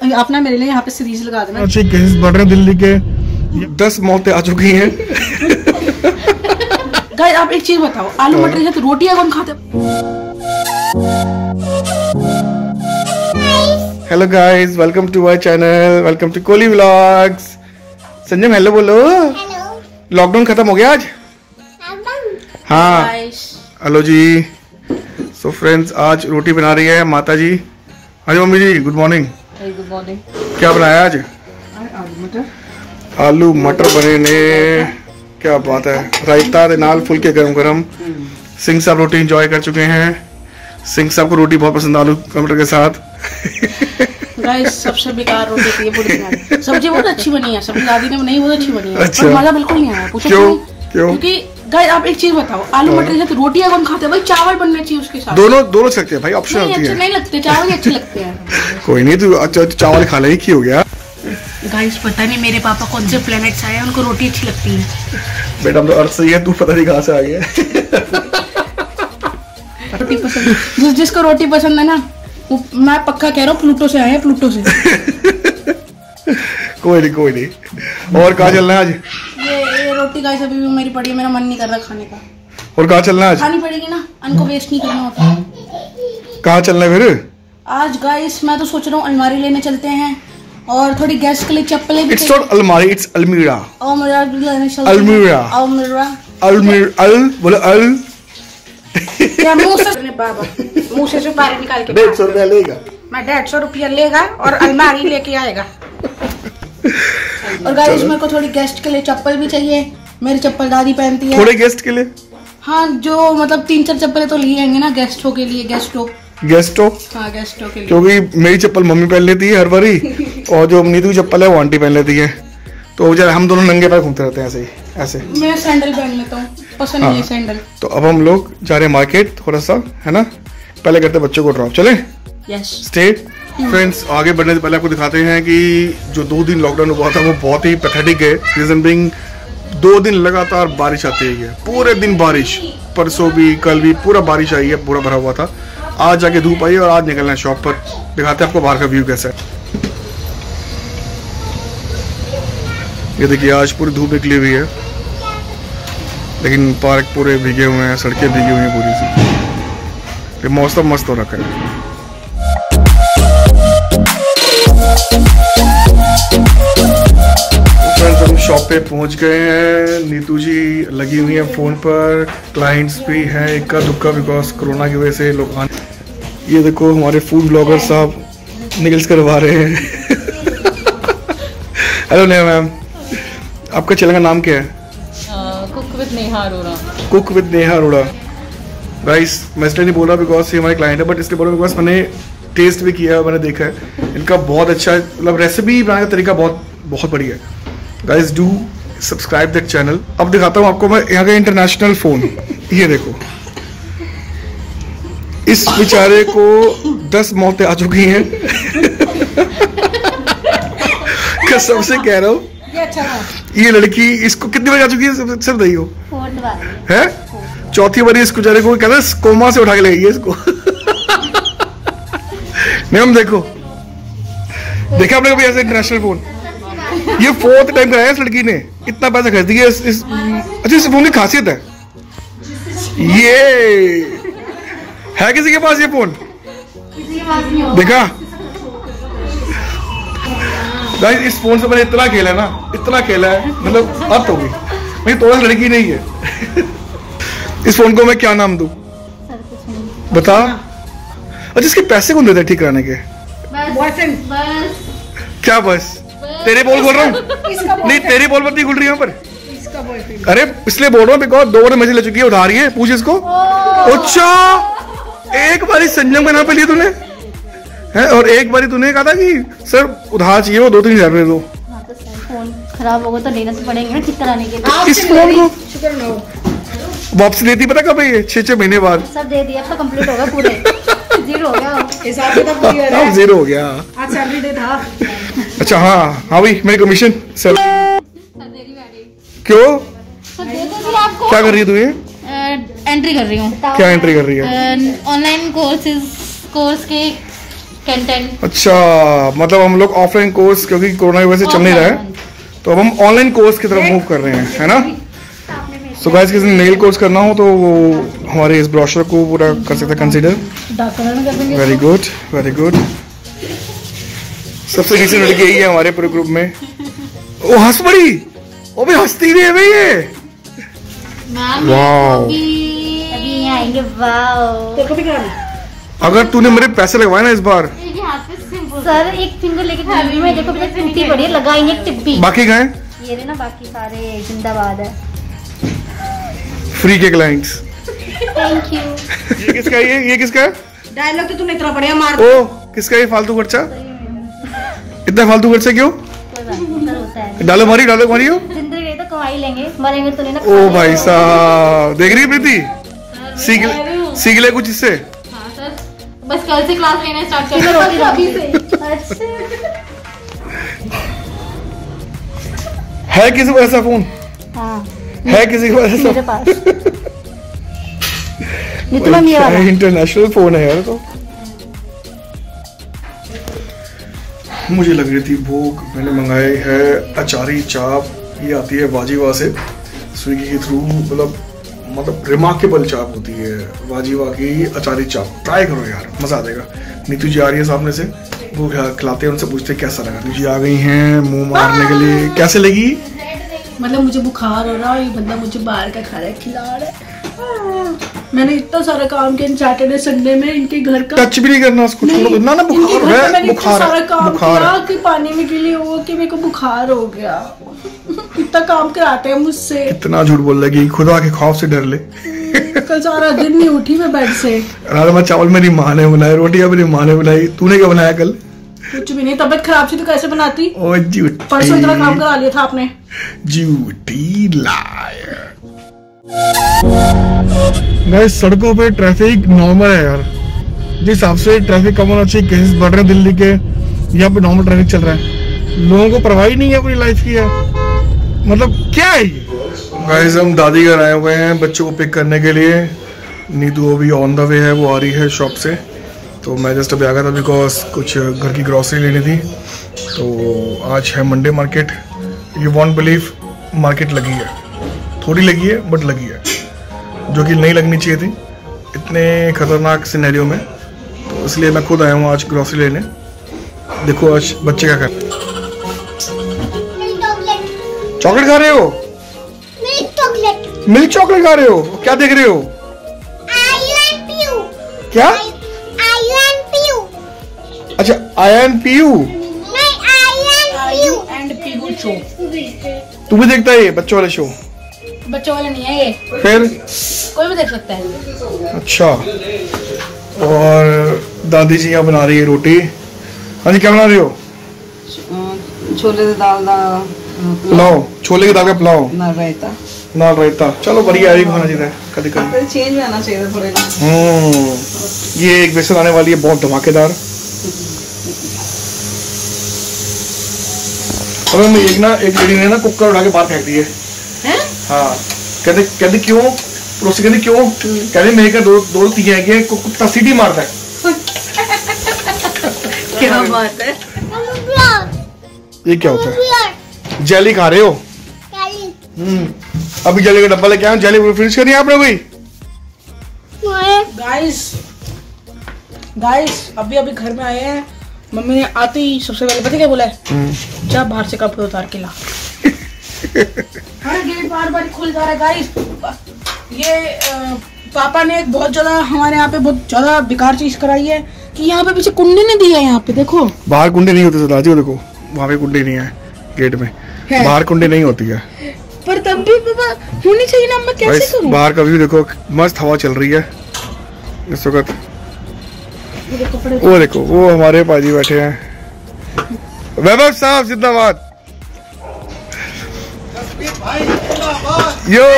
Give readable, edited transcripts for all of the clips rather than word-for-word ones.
आप ना मेरे लिए यहाँ पे सीरीज लगा देना। अच्छे केसेस बढ़ रहे हैं दिल्ली के, 10 मौतें आ चुकी हैं। गाइस आप एक चीज बताओ, आलू मटर के साथ रोटियां कौन खाता है? Hello guys, welcome to my channel, welcome to Kohli vlogs. Sanjam hello बोलो। लॉकडाउन खत्म हो गया आज? हाँ हेलो जी। सो फ्रेंड्स, आज रोटी बना रही है माता जी। हाँ जी मम्मी जी, गुड मॉर्निंग। Good morning. क्या बनाया आज? आलू मटर बने ने, क्या बात है। रायता दे नाल फुलके गरम गरम। सिंह साहब रोटी एंजॉय कर चुके हैं। सिंह साहब को रोटी बहुत पसंद, आलू मटर के साथ। गाइस सबसे बेकार रोटी थी ये पूरी। सब्जी बहुत अच्छी बनी है, सब्जी दादी ने बनाई बहुत अच्छी बनी है। अच्छा। पर मजा बिल्कुल नहीं आया। पूछो क्यों? क्योंकि गाइस आप एक चीज बताओ, आलू मटर के साथ रोटियां कौन खाते हैं? भाई चावल बनना चाहिए उसके साथ। दोनों सकते हैं भाई, ऑप्शन होती है। अच्छे नहीं लगते चावल, अच्छे लगते हैं। कोई नहीं, तू अच्छा चावल खा ले, हो गया। गाइस पता नहीं मेरे पापा कौन से प्लेनेट से आए, उनको रोटी अच्छी लगती है। बेटा हम तो अर्थ से ही है, तू पता नहीं कहाँ से आ गया। रोटी पसंद, जिसको रोटी पसंद है ना, मैं पक्का कह रहा हूँ प्लूटो से आए हैं, प्लूटो से। कोई नहीं। और कहाँ चलना है आज? ये रोटी गाइस अभी भी मेरी पड़ी है, मेरा मन नहीं कर रहा खाने का। और कहाँ चलना है आज? खानी पड़ेगी ना, अन्न को वेस्ट नहीं करना होता। कहाँ चलना है फिर आज गाइस मैं तो सोच रहा हूँ अलमारी लेने चलते हैं, और थोड़ी गैस के लिए चप्पलें भी। इट्स नॉट अलमारी, इट्स अलमीरा। अलमीरा बोलो अल। क्या मुंह से बाहर निकाल के 150 रुपया लेगा। मैं 150 रुपया लेगा और अलमारी लेके आएगा। और गाइस मेरे को थोड़ी गेस्ट के लिए चप्पल भी चाहिए, मेरी चप्पल दादी पहनती है। थोड़े गेस्ट के लिए? हाँ, जो मतलब 3-4 चप्पलें तो लिए आएंगे ना गेस्टों के लिए। गेस्टों हाँ गेस्टों के लिए, क्योंकि मेरी चप्पल मम्मी पहन लेती है हर बारी, और जो नीतू की चप्पल है वो आंटी पहन लेती है, तो जब हम दोनों नंगे पैर घूमते रहते हैं ऐसे ही ऐसे। मैं सैंडल पहन लेता हूँ, पसंद नहीं है सैंडल। तो अब हम लोग जा रहे हैं मार्केट थोड़ा सा, है ना। पहले करते हैं बच्चों को ड्रॉप, चले? यस। स्टे फ्रेंड्स, आगे बढ़ने से पहले आपको दिखाते हैं कि जो 2 दिन लॉकडाउन हुआ था वो बहुत ही पैथेटिक है। रीजन बीइंग 2 दिन लगातार बारिश आती है, पूरे दिन बारिश। परसों भी कल भी पूरा बारिश आई है, पूरा भरा हुआ था। आज जाके धूप आई और आज निकलना है शॉप पर। दिखाते हैं आपको बाहर का व्यू कैसा है। ये देखिए आज पूरी धूप निकली हुई है, लेकिन पार्क पूरे भीगे हुए हैं, सड़कें भीगी हुई हैं पूरी सी। ये मौसम मस्त हो रखा है। हम शॉप पे पहुंच गए हैं। नीतू जी लगी हुई है फोन पर, क्लाइंट्स भी हैं इक्का दुक्का, बिकॉज कोरोना की वजह से लोग आने। ये देखो हमारे फूड ब्लॉगर साहब निकल्स करवा रहे हैं। हेलो नेहा मैम, आपका चैनल का नाम क्या है? Cook with Neha Arora. Cook with Neha Arora. Guys मैं इसलिए नहीं बोल रहा बिकॉज ये हमारे क्लाइंट है, बट इसलिए बोल रहा बिकॉज मैंने टेस्ट भी किया है, मैंने देखा है इनका बहुत अच्छा, मतलब रेसिपी बनाने का तरीका बहुत बढ़िया है। Guys do subscribe that channel. अब दिखाता हूँ आपको मैं यहाँ का इंटरनेशनल फोन। ये देखो, इस बेचारे को 10 मौतें आ चुकी हैं। कसम से कह रहा हूँ, ये लड़की इसको कितनी बार आ चुकी है? सब नहीं हो है, 4थी बार इसको बेचारे को कहता है कोमा से उठा के ले गई इसको। नहीं हम देखो, देखा आपने कभी ऐसे इंटरनेशनल फोन? ये 4th टाइम कराया इस लड़की ने, इतना पैसा खर्च दिया इस अच्छा इस फोन की खासियत है ये है किसी के पास ये फोन? देखा गाइस, इस फोन से मैंने इतना खेला है ना, इतना खेला है, मतलब हद हो गई। मैं तो लड़की नहीं है। इस फोन को मैं क्या नाम दूं बता? अच्छा इसके पैसे कौन देता है ठीक कराने के? बस। क्या बस? तेरे बोल रहा हूँ नहीं, तेरी बोल नहीं खुल रही यहाँ पर। अरे इसलिए बोल रहा हूँ बिकॉज 2 बार मजे ले चुकी है, उठा रही है। पूछ इसको। अच्छा एक बारी संजम का नाम पे लिया तूने है, और एक बारी तूने कहा था कि सर उधार चाहिए, वो 2-3 हज़ार में दो। फोन खराब होगा तो लेना तो पड़ेंगे ना ठीक कराने के लिए। इस फोन को वापसी लेती पता कब है? ये 6 महीने बाद सब दे दिया, अब तो कंप्लीट होगा पूरे। 0 हो गया, हिसाब किताब क्लियर है। 0 हो गया। आज सैलरी डे था। अच्छा हाँ भाई, मेरी कमीशन सर क्यों आपको क्या कर रही है तू? ये एंट्री कर रही हूँ। क्या एंट्री कर रही है? ऑनलाइन कोर्स के कंटेंट। अच्छा, मतलब हम लोग ऑफलाइन कोर्स क्योंकि कोरोना की वजह से चल नहीं रहा है, तो अब हम ऑनलाइन कोर्स की तरफ मूव कर रहे हैं, है ना। सो गाइस, किसी ने नेल कोर्स करना हो तो वो हमारे इस ब्रोशर को पूरा कर सकते हैं consider. Very good, very good. सबसे नीचे लड़की यही है हमारे पूरे ग्रुप में। ओ हंस पड़ी, ओ भी हंसती भी है भाई ये। वाओ, अभी आएंगे। वाओ, अगर तूने मेरे पैसे लगवाए ना इस बार सर एक फिंगर लेके घूमी में, देखो मुझे टूटी पड़ी है, लगाएंगे एक टिप्पी। बाकी गए ये रे ना, बाकी सारे जिंदाबाद है। फ्री के क्लाइंट्स। Thank you. ये किसका है? ये किसका है? डायलॉग तो तूने इतना बढ़िया मार। ओ किसका ये फालतू खर्चा? इतना फालतू खर्चा क्यों? कोई बात नहीं सर, होता है। डालो मारी हो। जिंदगी तो कमाई लेंगे, मरेंगे तो नहीं ना। ओ भाई साहब, देख रही है प्रीति, सीख ले कुछ इससे। हाँ सर, बस कल से क्लास लेना स्टार्ट कर अभी से। है किसी को ऐसा फोन? हाँ है किसी को ऐसा? मेरे पास ये वाला इंटरनेशनल फोन है यार। तो मुझे लग रही थी भूख, मैंने मंगाई है अचारी चाप। ये आती है वाजीवा से, स्विगी के थ्रू। मतलब रिमार्केबल चाप होती है वाजीवा की अचारी चाप। ट्राई करो यार, मजा आ जाएगा। नीतू जी आ रही है सामने से, वो खिलाते हैं, उनसे पूछते हैं कैसा लगा। नीतू जी आ गई हैं मुंह मारने के लिए। कैसे लगी? मतलब मुझे बुखार हो रहा है, ये बंदा मुझे बाहर का खा रहा है, खिला रहा है। मैंने इतना सारा काम किया सैटरडे संडे में, इनके घर का टच भी नहीं करना उसको, छोड़ो ना। बुखार है, बुखार सारा काम बुखार किया कि पानी में गिली हो कि मेरे को बुखार हो गया। इतना काम कराते हैं मुझसे। इतना झूठ बोल रही, खुदा के खौफ से डर ले। कल सारा दिन नहीं उठी मैं बेड से। राजमा चावल मेरी माँ ने बनाए, रोटियां मेरी माँ ने बनाई। तूने क्या बनाया कल? कुछ भी नहीं, तबीयत खराब थी तो कैसे बनाती। ओ झूठी, परसों इतना काम करा लिया था आपने। झूठी लायर। गाइस, सड़कों पे ट्रैफिक नॉर्मल है यार। जिस हिसाब से ट्रैफिक कम होना चाहिए, केसेस बढ़ रहे हैं दिल्ली के, यहाँ पे नॉर्मल ट्रैफिक चल रहा है। लोगों को परवाह ही नहीं है अपनी लाइफ की है। मतलब क्या है ये? गाइस, हम दादी घर आए हुए हैं बच्चों को पिक करने के लिए। नीतू अभी ऑन द वे है, वो आ रही है शॉप से। तो मैं जस्ट अभी आ गया था बिकॉज कुछ घर की ग्रॉसरी लेनी थी। तो आज है Monday market. You won't believe, market लगी है, थोड़ी लगी है बट लगी है, जो कि नहीं लगनी चाहिए थी इतने खतरनाक सिनेरियो में। तो इसलिए मैं खुद आया हूँ आज ग्रॉसरी लेने। देखो आज बच्चे क्या कर रहे हैं। चॉकलेट खा रहे हो? मिल्क चॉकलेट खा रहे हो? क्या देख रहे हो? क्या? अच्छा, आयन पीयू। तू भी देखता है ये बच्चों वाले शो? बच्चों वाला नहीं है ये, फिर कोई भी देख सकता है। अच्छा, और दादी जी यहाँ बना रही है रोटी। हाँ जी, क्या बना रही हो? छोले की दाल का पुलाव। छोले की दाल का पुलाव ना रायता। ना रायता। चलो बढ़िया है, खाना चाहिए कभी कभी। चेंज में आना चाहिए थोड़े। ये एक बेसन आने वाली है बहुत धमाकेदार। और एक लेडी ने ना कुकर उठा के बाहर फेंक दिए। हाँ, कहते क्यों? पड़ोसी कहते क्यों? कहते मेरे का दो तीन है, कुत्ता सीटी मारता है। क्या बात है? ये क्या होता है? जेली खा रहे हो? अभी जेली का डब्बा लेके आया, जेली फिनिश करनी है आपने कोई? गाइस अभी घर में आए हैं। मम्मी ने आते ही सबसे पहले पता क्या बोला है? जा बाहर से कपड़े उतार के ला। हर गेट बार खुल जा रहा है गाइस। ये पापा ने बहुत ज्यादा हमारे यहाँ पे बहुत ज्यादा बेकार चीज कराई है कि यहाँ पे पीछे कुंडी नहीं दी है। यहाँ पे देखो, बाहर कुंडी नहीं होती सरदार जी, देखो वहाँ पे कुंडी नहीं है गेट में, बाहर कुंडी नहीं होती है। पर तब भी पापा होनी चाहिए ना। मैं कैसे करूं? बाहर का व्यू देखो, मस्त हवा चल रही है इस वक्त। वो देखो, वो हमारे पाजी बैठे हैं। वैभव साहब जिंदाबाद। यो,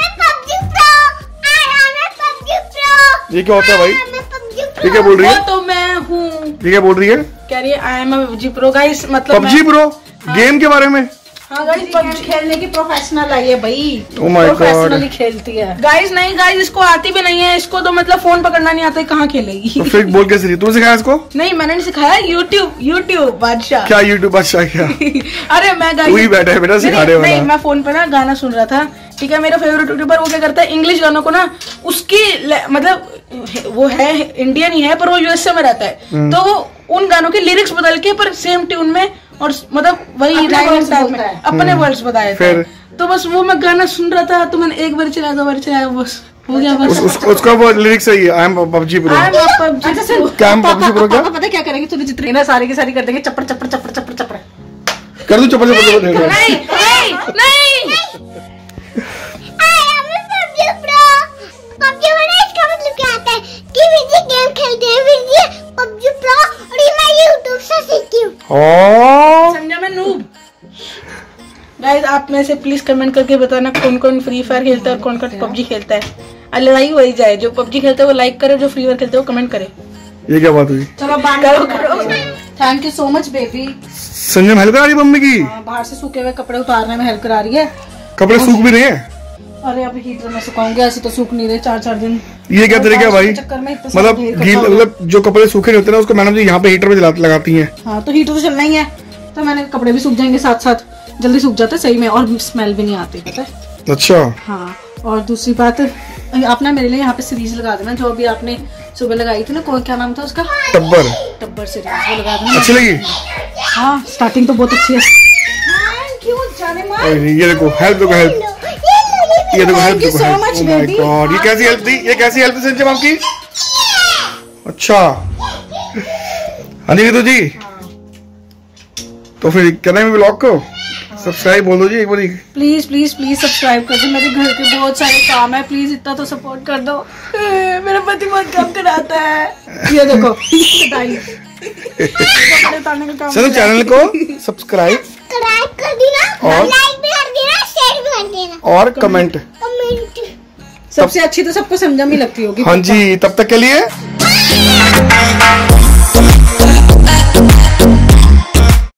ये क्या होता है भाई? ये क्या बोल रही है? तो मैं हूँ। ये क्या बोल रही है? कह रही है I am a PUBG pro. Guys मतलब PUBG प्रो गेम के बारे में? हाँ गाइस गेम खेलने की प्रोफेशनल आई है भाई। Oh my God. प्रोफेशनली खेलती है। गाइस नहीं गाइस, इसको आती भी नहीं है, इसको तो मतलब फोन पकड़ना नहीं आता है, कहाँ खेलेगी। तो फिर बोल कैसे रही? तूने सिखाया इसको? नहीं मैंने नहीं सिखाया, यूट्यूब बादशाह। क्या यूट्यूब बादशाह क्या? अरे मैं तू ही बैठा है बेटा सिखाने वाला। नहीं मैं फोन पे ना गाना सुन रहा था, ठीक है। मेरा फेवरेट यूट्यूबर वो क्या करता है, इंग्लिश गानों को ना उसकी मतलब वो है इंडियन ही है पर वो यूएसए में रहता है, तो वो उन गानों के लिरिक्स बदल के पर सेम ट्यून में और मतलब वही राइमिंग टाइप में अपने वर्ड्स बताए थे। तो बस वो मैं गाना सुन रहा था, तो मैंने एक बार चलाया, 2 बार चलाया, बस हो गया बस। उसका वो लिरिक्स सही है, आई एम पबजी प्रो। अच्छा सुन, क्या हम PUBG Pro क्या? पता क्या करेंगे, तूने जितनी ना सारी की सारी कर देंगे चप्पड़ चप्पड़ चप्पड़ चप्पड़ चप्पड़ कर दूं चप्पल चप्पल नहीं नहीं नहीं समझा मैं नूब। गाइस आप में से प्लीज कमेंट करके बताना कौन कौन फ्री फायर खेलता है और कौन कौन पबजी खेलता है। लड़ाई हो ही जाए, जो पबजी खेलता है वो लाइक करे, जो फ्री फायर खेलते है वो कमेंट करे। ये क्या बात हुई? चलो thank you so much baby. Sanjam help करा रही मम्मी की? बाहर से सूखे हुए कपड़े उतारने में हेल्प करा रही है। कपड़े सूख भी रहे हैं? अरे अभी हीटर में सुखाऊंगे, ऐसे तो सूख नहीं रहे 4-4 दिन। ये क्या तरीका है भाई? चक्कर में इतना सारा ढेर मतलब मतलब जो कपड़े सूखे नहीं होते ना उसको मैडम जी यहाँ पे हीटर पे लगाती हैं। हाँ तो हीटर तो चलना ही है, तो मैंने कपड़े भी सूख जाएंगे साथ साथ, जल्दी सूख जाते सही में, और स्मेल भी नहीं आती पता है। अच्छा हाँ और दूसरी बात, आपने मेरे लिए यहाँ पे सीरीज लगा देना, जो अभी आपने सुबह लगाई थी ना, कोई क्या नाम था उसका, टब्बर सीरीज, वो लगा देना। अच्छी लगी? हाँ स्टार्टिंग तो बहुत अच्छी है। ये देखो हेल्प, देखो हेल्प, ये देखो हेल्प, देखो हेल्प। ओह माय गॉड, ये कैसी हेल्प थी? ये कैसी हेल्प थी संजय आपकी? अच्छा हाँ जी, जी तो फिर क्या नाम है ब्लॉग को? सब्सक्राइब बोल दो जी एक बार। प्लीज प्लीज प्लीज सब्सक्राइब कर दो, मेरे घर के बहुत सारे काम है, प्लीज इतना तो सपोर्ट कर दो। मेरा पति बहुत काम कराता है। ये देखो चलो चैनल को सब्सक्राइब कर देना और लाइक भी कर देना, शेयर भी कर देना और कमेंट। सबसे अच्छी तो सबको समझा में लगती होगी। हाँ जी, तब तक के लिए